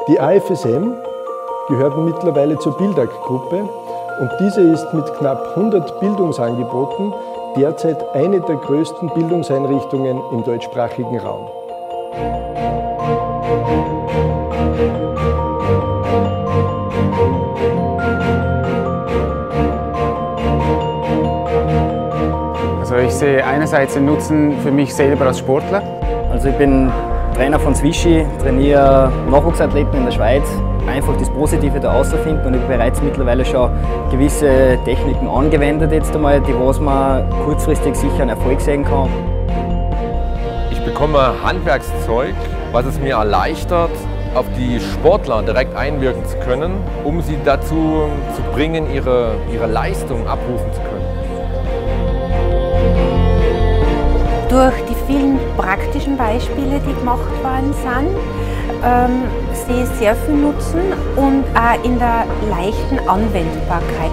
Die AFSM gehört mittlerweile zur BILDAG-Gruppe und diese ist mit knapp 100 Bildungsangeboten derzeit eine der größten Bildungseinrichtungen im deutschsprachigen Raum. Also ich sehe einerseits den Nutzen für mich selber als Sportler. Also ich bin Trainer von Swishy, trainiere Nachwuchsathleten in der Schweiz. Einfach das Positive da auszufinden und ich habe bereits mittlerweile schon gewisse Techniken angewendet, jetzt einmal, die was man kurzfristig sicher einen Erfolg sehen kann. Ich bekomme Handwerkszeug, was es mir erleichtert, auf die Sportler direkt einwirken zu können, um sie dazu zu bringen, ihre Leistung abrufen zu können. Durch die vielen praktischen Beispiele, die gemacht worden sind, sehe ich sehr viel Nutzen und auch in der leichten Anwendbarkeit.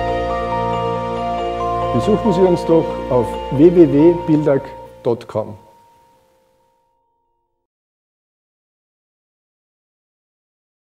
Besuchen Sie uns doch auf www.bildag.com.